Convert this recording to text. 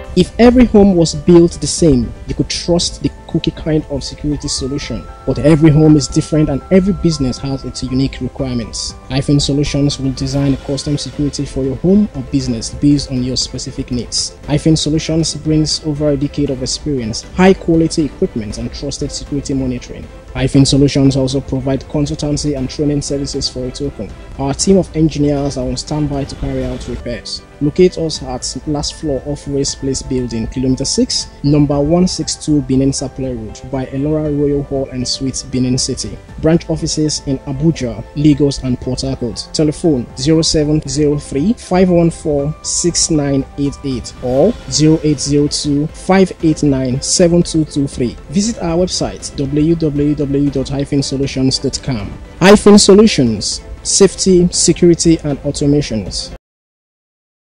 If every home was built the same, you could trust the cookie kind of security solution. But every home is different and every business has its unique requirements. iPhone Solutions will design a custom security for your home or business based on your specific needs. iPhone Solutions brings over a decade of experience, high quality equipment and trusted security monitoring. iPhone Solutions also provide consultancy and training services for its home. Our team of engineers are on standby to carry out repairs. Locate us at last floor of Race Place Building, Kilometer 6, number 162 Benin Sapele Road by Elora Royal Hall and Suites, Benin City. Branch offices in Abuja, Lagos and Port Harcourt. Telephone 0703 514 6988 or 0802 589 7223. Visit our website www.iPhonesolutions.com. iPhone Solutions, safety, security and automations.